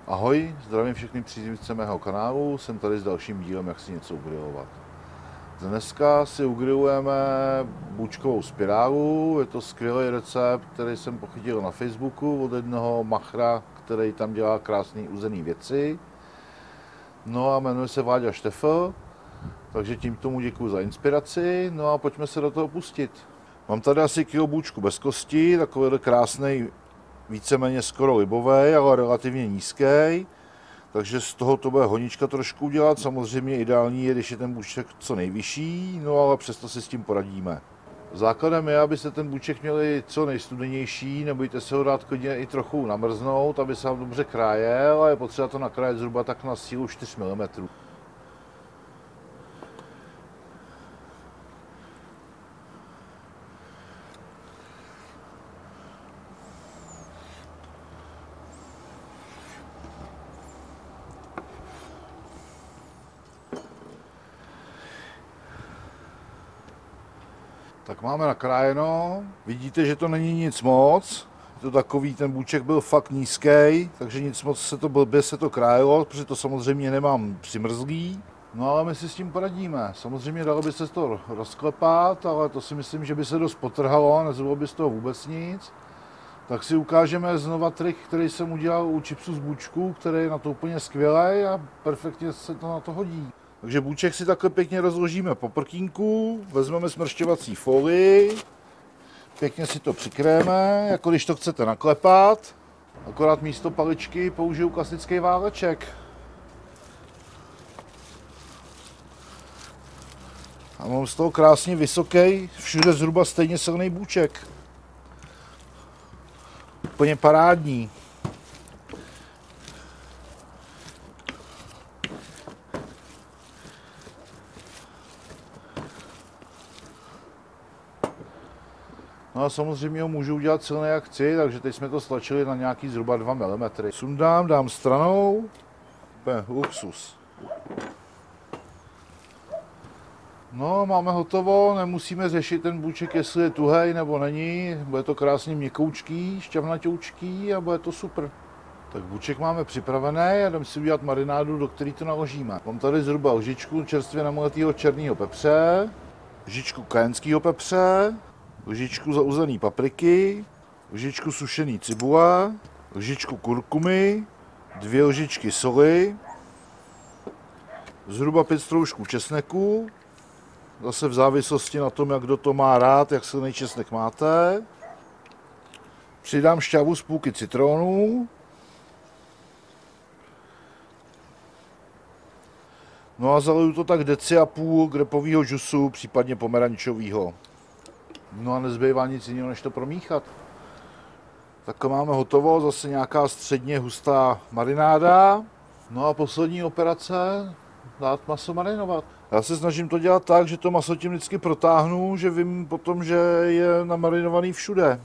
Ahoj, zdravím všechny příznivce mého kanálu, jsem tady s dalším dílem, jak si něco ugrilovat. Dneska si ugrilujeme bučkovou spirálu, je to skvělý recept, který jsem pochytil na Facebooku od jednoho machra, který tam dělá krásné uzené věci. No a jmenuje se Váďa Štefl, takže tím tomu děkuji za inspiraci, no a pojďme se do toho pustit. Mám tady asi kilo bůčku bez kosti, takovýhle krásný, víceméně skoro libový, ale relativně nízký. Takže z toho to bude honička trošku udělat. Samozřejmě ideální je, když je ten bůček co nejvyšší, no ale přesto si s tím poradíme. Základem je, abyste ten bůček měli co nejstudenější, nebojte se ho dát klidně i trochu namrznout, aby se vám dobře krájel, a je potřeba to nakrájet zhruba tak na sílu 4 mm. Tak máme nakrájeno, vidíte, že to není nic moc, je to takový, ten bůček byl fakt nízký, takže nic moc blbě se to krájelo, protože to samozřejmě nemám přimrzlý. No ale my si s tím poradíme, samozřejmě dalo by se to rozklepat, ale to si myslím, že by se dost potrhalo a nezbylo by z toho vůbec nic. Tak si ukážeme znova trik, který jsem udělal u chipsu z bůčku, který je na to úplně skvělý a perfektně se to na to hodí. Takže bůček si takhle pěkně rozložíme po prkínku, vezmeme smršťovací folii, pěkně si to přikryjeme, jako když to chcete naklepat, akorát místo paličky použiju klasický váleček. A mám z toho krásně vysoký, všude zhruba stejně silný bůček. Úplně parádní. No a samozřejmě ho můžu udělat silný jak chci, takže teď jsme to stlačili na nějaký zhruba 2 mm. Sundám, dám stranou, luxus. No, máme hotovo, nemusíme řešit ten bůček, jestli je tuhej nebo není, bude to krásně měkoučký, šťavnatoučký a bude to super. Tak bůček máme připravený a jdeme si udělat marinádu, do které to naložíme. Mám tady zhruba lžičku čerstvě namoletého černého pepře, lžičku kajenského pepře, lžičku zauzený papriky, lžičku sušený cibule, lžičku kurkumy, 2 lžičky soli, zhruba 5 stroužků česneku, zase v závislosti na tom, jak kdo to má rád, jak silný česnek máte. Přidám šťávu z půlky citrónu. No a zaliju to tak 1,5 deci grapového džusu, případně pomerančového. No a nezbývá nic jiného, než to promíchat. Takhle máme hotovo, zase nějaká středně hustá marináda. No a poslední operace, dát maso marinovat. Já se snažím to dělat tak, že to maso tím vždycky protáhnu, že vím potom, že je namarinovaný všude.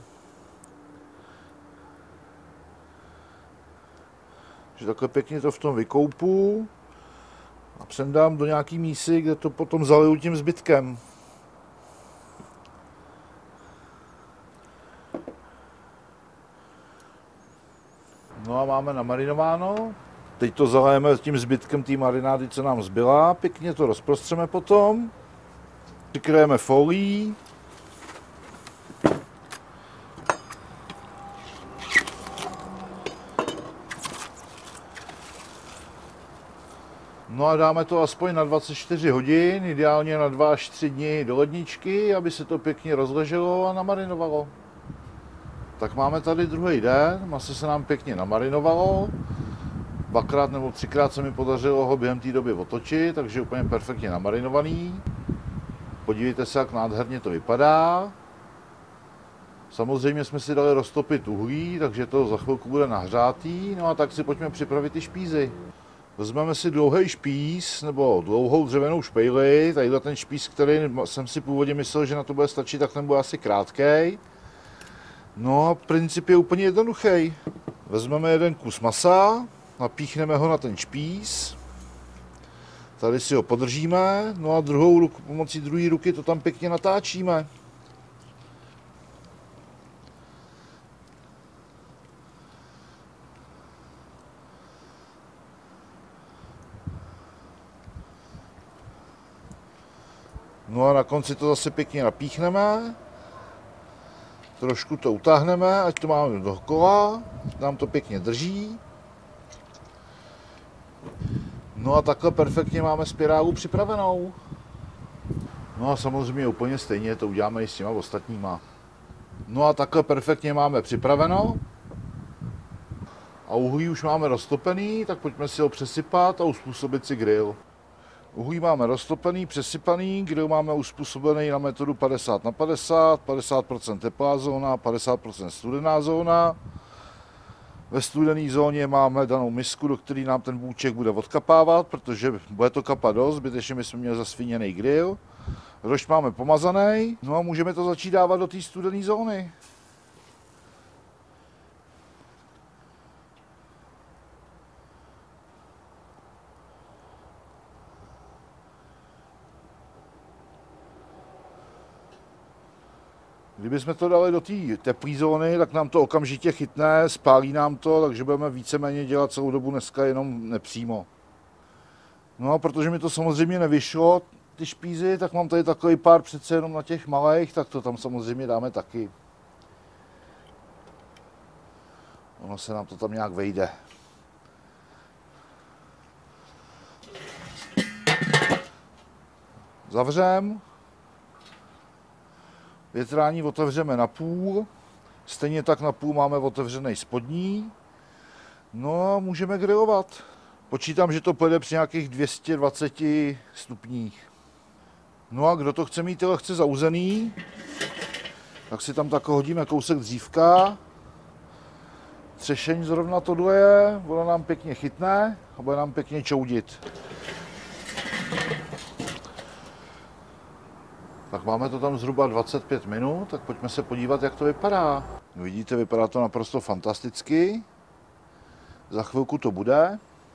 Že takhle pěkně to v tom vykoupu a přendám do nějaký mísy, kde to potom zaliju tím zbytkem. No a máme namarinováno. Teď to zalijeme tím zbytkem té marinády, co nám zbyla. Pěkně to rozprostřeme potom. Přikryjeme folií. No a dáme to aspoň na 24 hodin, ideálně na 2 až 3 dny do ledničky, aby se to pěkně rozleželo a namarinovalo. Tak máme tady druhý den, maso se nám pěkně namarinovalo. 2krát nebo 3krát se mi podařilo ho během té doby otočit, takže úplně perfektně namarinovaný. Podívejte se, jak nádherně to vypadá. Samozřejmě jsme si dali roztopit uhlí, takže to za chvilku bude nahřátý. No a tak si pojďme připravit ty špízy. Vezmeme si dlouhý špíz, nebo dlouhou dřevěnou špejli. Tadyhle ten špíz, který jsem si původně myslel, že na to bude stačit, tak ten bude asi krátký. No a princip je úplně jednoduchý. Vezmeme jeden kus masa, napíchneme ho na ten špíz. Tady si ho podržíme, no a pomocí druhé ruky to tam pěkně natáčíme. No a na konci to zase pěkně napíchneme. Trošku to utáhneme, ať to máme dokola, nám to pěkně drží. No a takhle perfektně máme spirálu připravenou. No a samozřejmě úplně stejně to uděláme i s těma ostatníma. No a takhle perfektně máme připraveno. A uhlí už máme roztopený, tak pojďme si ho přesypat a uspůsobit si grill. Uhlí máme roztopený, přesypaný, grill máme uspůsobený na metodu 50/50, 50% teplá zóna, 50% studená zóna. Ve studené zóně máme danou misku, do které nám ten bůček bude odkapávat, protože bude to kapat dost, zbytečně my jsme měli zasvíněný grill. Rošt máme pomazaný, no a můžeme to začít dávat do té studené zóny. Kdybychom to dali do té teplé zóny, tak nám to okamžitě chytne, spálí nám to, takže budeme víceméně dělat celou dobu dneska jenom nepřímo. No a protože mi to samozřejmě nevyšlo, ty špízy, tak mám tady takový pár přece jenom na těch malých, tak to tam samozřejmě dáme taky. Ono se nám to tam nějak vejde. Zavřem. Větrání otevřeme na půl, stejně tak na půl máme otevřený spodní. No a můžeme grillovat. Počítám, že to pojede při nějakých 220 stupních. No a kdo to chce mít lehce zauzený, tak si tam tak hodíme kousek dřívka. Třešeň zrovna tohle je, ono nám pěkně chytne a bude nám pěkně čoudit. Tak máme to tam zhruba 25 minut, tak pojďme se podívat, jak to vypadá. No vidíte, vypadá to naprosto fantasticky. Za chvilku to bude.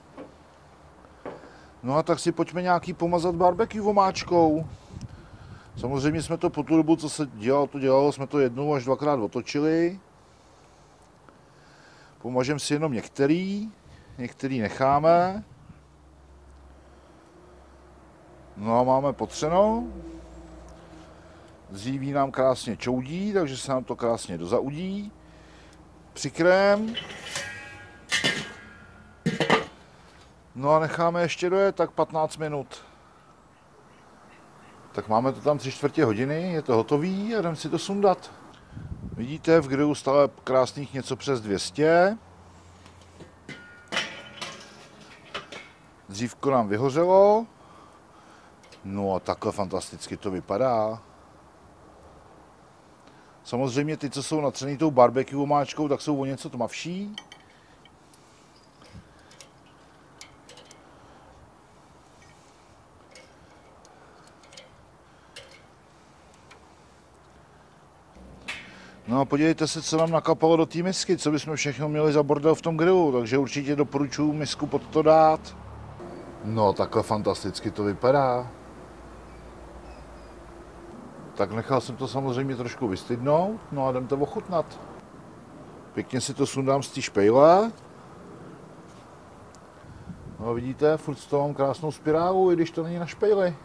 No a tak si pojďme nějaký pomazat barbecue omáčkou. Samozřejmě jsme to po tu dobu, co se dělalo, jsme to 1 až 2krát otočili. Pomažeme si jenom některý necháme. No a máme potřeno. Dříví nám krásně čoudí, takže se nám to krásně dozaudí. Přikrém. No a necháme ještě dojet tak 15 minut. Tak máme to tam 3/4 hodiny, je to hotový a jdeme si to sundat. Vidíte, v grillu stále krásných něco přes 200. Dřívko nám vyhořelo. No a takhle fantasticky to vypadá. Samozřejmě ty, co jsou natřený tou barbecue omáčkou, tak jsou o něco tmavší. No a podívejte se, co nám nakapalo do té misky, co bychom všechno měli za bordel v tom grillu, takže určitě doporučuji misku pod to dát. No takhle fantasticky to vypadá. Tak nechal jsem to samozřejmě trošku vystydnout, no a jdem to ochutnat. Pěkně si to sundám z té špejle. No vidíte, furt z toho mám krásnou spirálu, i když to není na špejli.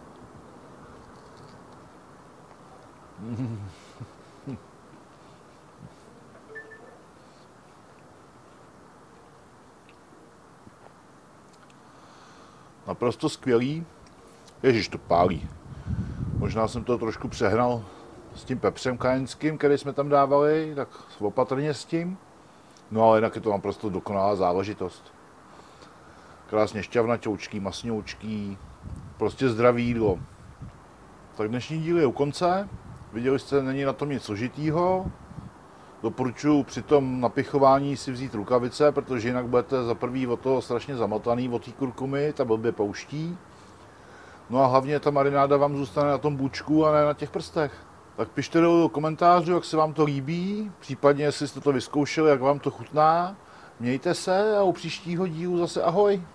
Naprosto skvělý. Ježiš, to pálí. Možná jsem to trošku přehnal s tím pepřem kajenským, který jsme tam dávali, tak opatrně s tím. No ale jinak je to naprosto dokonalá záležitost. Krásně šťavnatoučký, masňoučký, prostě zdravý jídlo. Tak dnešní díl je u konce. Viděli jste, není na tom nic složitýho. Doporučuji při tom napichování si vzít rukavice, protože jinak budete za prvý od toho strašně zamotaný od té kurkumy, ta blbě pouští. No a hlavně ta marináda vám zůstane na tom bůčku a ne na těch prstech. Tak pište do komentářů, jak se vám to líbí, případně jestli jste to vyzkoušeli, jak vám to chutná. Mějte se a u příštího dílu zase ahoj.